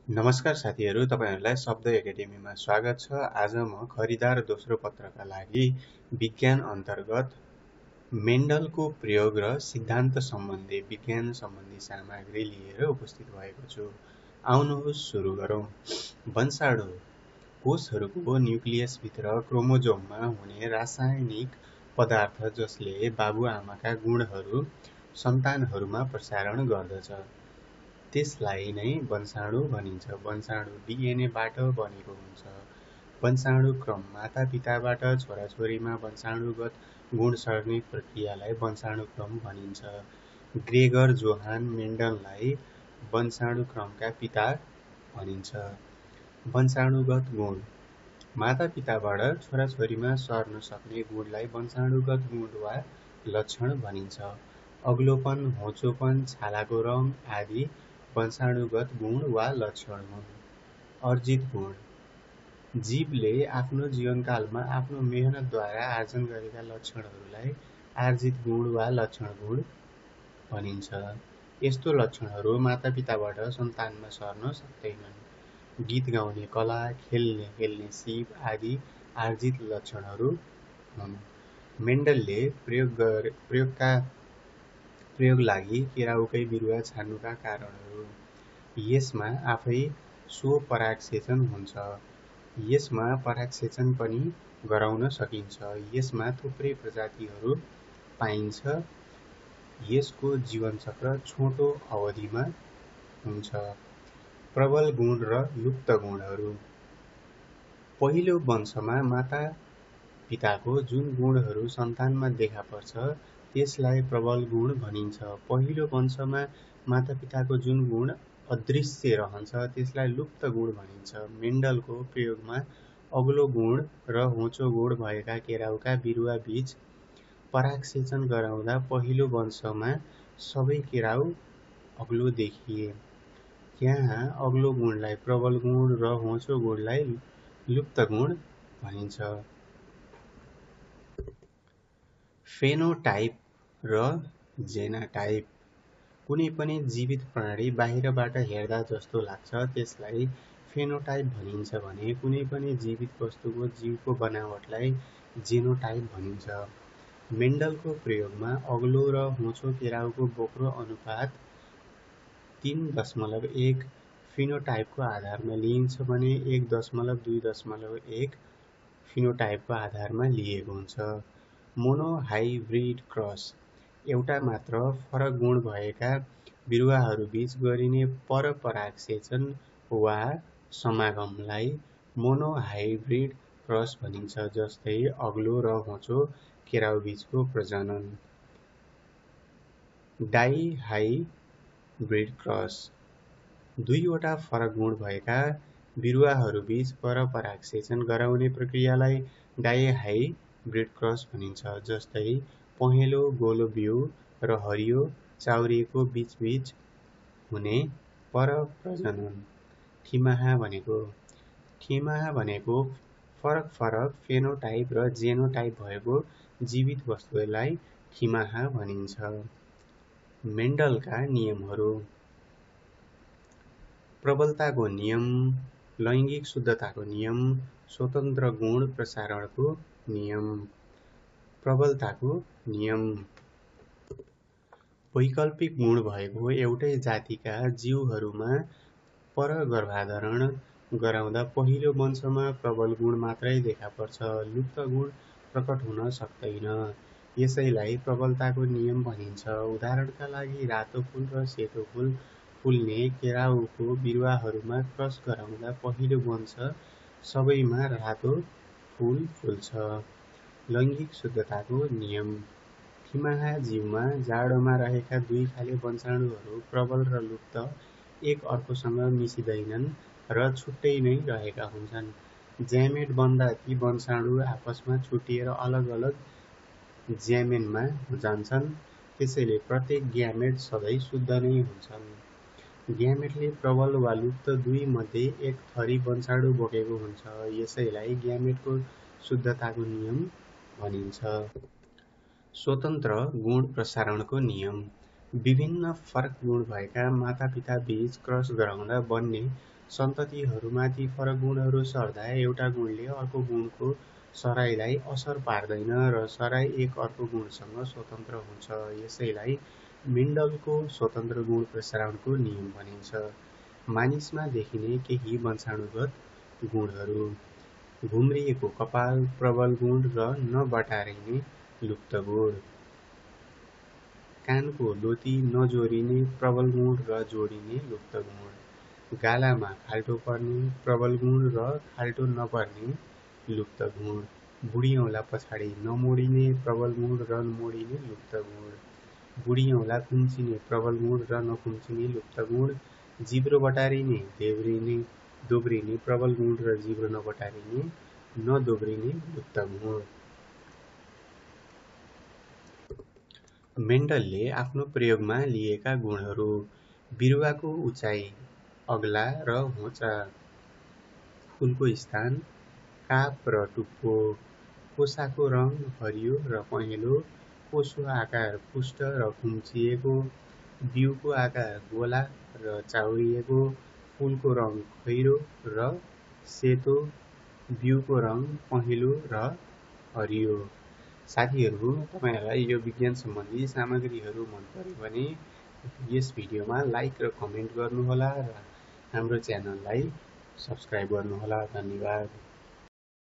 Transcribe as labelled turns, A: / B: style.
A: नमस्कार साथीहरू, तपाईहरुलाई शब्द एकाडेमीमा स्वागत छ। आज म खरिदार दोस्रो पत्रका लागि विज्ञान अन्तर्गत मेन्डलको प्रयोग र सिद्धान्त सम्बन्धी विज्ञान सम्बन्धी सामग्री लिएर उपस्थित भएको छु। आउनुहोस् सुरु गरौँ। वंशाणु कोषहरूको न्युक्लियसभित्र क्रोमोजोममा हुने रासायनिक पदार्थ जसले बाबुआमाका गुणहरू सन्तानहरूमा प्रसारण गर्दछ। त्यसलाई नै वंशाणु भनिन्छ। वंशाणु डीएनएबाट बनेको हुन्छ। वंशाणु क्रम मातापिताबाट छोराछोरीमा वंशाणुगत गुण सर्ने प्रक्रियालाई वंशाणु क्रम भनिन्छ। ग्रेगर जोहान मेन्डललाई वंशाणु क्रमका पिता भनिन्छ। वंशाणुगत गुण मातापिताबाट छोराछोरीमा सर्न सक्ने गुणलाई वंशाणुगत गुण वा लक्षण भनिन्छ। अग्लोपन, होचोपन, छालाको रङ आदि वंशाणुगत गुण वा लक्षण हुन्। अर्जित गुण जीवले आफ्नो जीवनकालमा आफ्नो मेहनतद्वारा आर्जन गरेका लक्षणहरूलाई आर्जित गुण वा लक्षण गुण भनिन्छ। यस्तो लक्षणहरू मातापिताबाट सन्तानमा सर्न सक्दैनन्। गीत गाउने कला, खेल्ने सिप आदि आर्जित लक्षणहरू हुन्। मेन्डलले प्रयोग लागि केराउकै बिरुवा छान्नुका कारणहरू। यसमा आफै स्वपरागसेचन हुन्छ। यसमा परागसेचन पनि गराउन सकिन्छ। यसमा थुप्रै प्रजातिहरू पाइन्छ। यसको जीवनचक्र छोटो अवधिमा हुन्छ। प्रबल गुण र लुप्त गुणहरू पहिलो वंशमा माता पिताको जुन गुणहरू सन्तानमा देखा पर्छ त्यसलाई प्रबल गुण भनिन्छ। पहिलो वंशमा मातापिताको जुन गुण अदृश्य रहन्छ त्यसलाई लुप्त गुण भनिन्छ। मेन्डलको प्रयोगमा अग्लो गुण र होचो गुण भएका केराउका बिरुवा बीच परागसेचन गराउँदा पहिलो वंशमा सबै केराउ अग्लो देखिए। यहाँ अग्लो गुणलाई प्रबल गुण र होचो गुणलाई लुप्त गुण भनिन्छ। फेनोटाइप र जेनाटाइप कुनै पनि जीवित प्राणी बाहिरबाट हेर्दा जस्तो लाग्छ त्यसलाई फेनोटाइप भनिन्छ भने कुनै पनि जीवित वस्तुको जीवको बनावटलाई जेनोटाइप भनिन्छ। मेन्डलको प्रयोगमा अग्लो र होचो केराउको बोक्रो अनुपात 3.1 फिनोटाइपको आधारमा लिइन्छ भने 1.2.1 फिनोटाइपको आधारमा लिएको हुन्छ। मोनोहाइब्रिड क्रस एउटा मात्र फरक गुण भएका बिरुवाहरूबीच गरिने परपरागसेचन वा समागमलाई मोनोहाइब्रिड क्रस भनिन्छ। जस्तै अग्लो र होचो केराउबीचको प्रजनन। डाइहाइब्रिड क्रस दुईवटा फरक गुण भएका बिरुवाहरूबीच परपरागसेचन गराउने प्रक्रियालाई डाइहाइब्रिड क्रस भनिन्छ। जस्तै पहेँलो गोलो बिउ र हरियो चाउरिएको बीच हुने परप्रजनन। ठिमाहा भनेको फरक फेनोटाइप र जेनोटाइप भएको जीवित वस्तुलाई ठिमाहा भनिन्छ। मेन्डलका नियमहरू प्रबलताको नियम, लैङ्गिक शुद्धताको नियम, स्वतन्त्र गुण प्रसारणको नियम। प्रबलताको नियम वैकल्पिक गुण भएको एउटै जातिका जीवहरूमा परगर्भाधारण गराउँदा पहिलो वंशमा प्रबल गुण मात्रै देखा पर्छ, लुप्त गुण प्रकट हुन सक्दैन। यसैलाई प्रबलताको नियम भनिन्छ। उदाहरणका लागि रातो फुल र सेतो फुल फुल्ने केराउको बिरुवाहरूमा क्रस गराउँदा पहिलो वंश सबैमा रातो फुल फुल्छ। लैङ्गिक शुद्धताको नियम ठिमाहा जीवमा जाडोमा रहेका दुई खाले वंशाणुहरू प्रबल र लुप्त एक अर्कोसँग मिसिँदैनन् र छुट्टै नै रहेका हुन्छन्। ज्यामेट बन्दा ती वंशाणु आपसमा छुटिएर अलग अलग ज्यामेनमा जान्छन्। त्यसैले प्रत्येक ग्यामेट सधैँ शुद्ध नै हुन्छन्। ग्यामेटले प्रबल वा लुप्त दुई मध्ये एक थरी वंशाणु बोकेको हुन्छ। यसैलाई ग्यामेटको शुद्धताको नियम भनिन्छ। स्वतन्त्र गुण प्रसारणको नियम विभिन्न फरक गुण भएका मातापिता बीच क्रस गराउँदा बन्ने सन्ततिहरूमाथि फरक गुणहरू सर्दा एउटा गुणले अर्को गुणको सराइलाई असर पार्दैन र सराई एक अर्को गुणसँग स्वतन्त्र हुन्छ। यसैलाई मेन्डलको स्वतन्त्र गुण प्रसारणको नियम भनिन्छ। मानिसमा देखिने केही वंशाणुगत गुणहरू: घुम्रिएको कपाल प्रबल गुण र नबटारिने लुप्त गुण। कानको लोती नजोरिने प्रबल गुण र जोडिने लुप्त गुण। गालामा खाल्टो पर्ने प्रबल गुण र खाल्टो नपर्ने लुप्त गुण। बुढी औँला पछाडि नमोडिने प्रबल गुण र मोडिने लुप्त गुण। बुढी औँला खुम्चिने प्रबल गुण र नखुम्चिने लुप्त गुण। जिब्रो बटारिने दोब्रिने प्रबल गुण र जिब्रो नबटारिने नदोब्रिने लुप्त गुण। मेन्डलले आफ्नो प्रयोगमा लिएका गुणहरू: बिरुवाको उचाइ अग्ला र होचा, फूलको स्थान काप र टुप्पो, कोसाको रङ हरियो र पहेँलो, कोसो आकार पुष्ट र खुम्चिएको, बिउको आकार गोला र चाउरिएको, फूलको रङ खैरो र सेतो, बिउको रङ पहेँलो र हरियो। साथीहरू, तपाईहरुलाई यो विज्ञान सम्बन्धी सामग्रीहरू मन पर्यो भने यस भिडियोमा लाइक र कमेन्ट गर्नुहोला र हाम्रो च्यानललाई सब्स्क्राइब गर्नुहोला। धन्यवाद।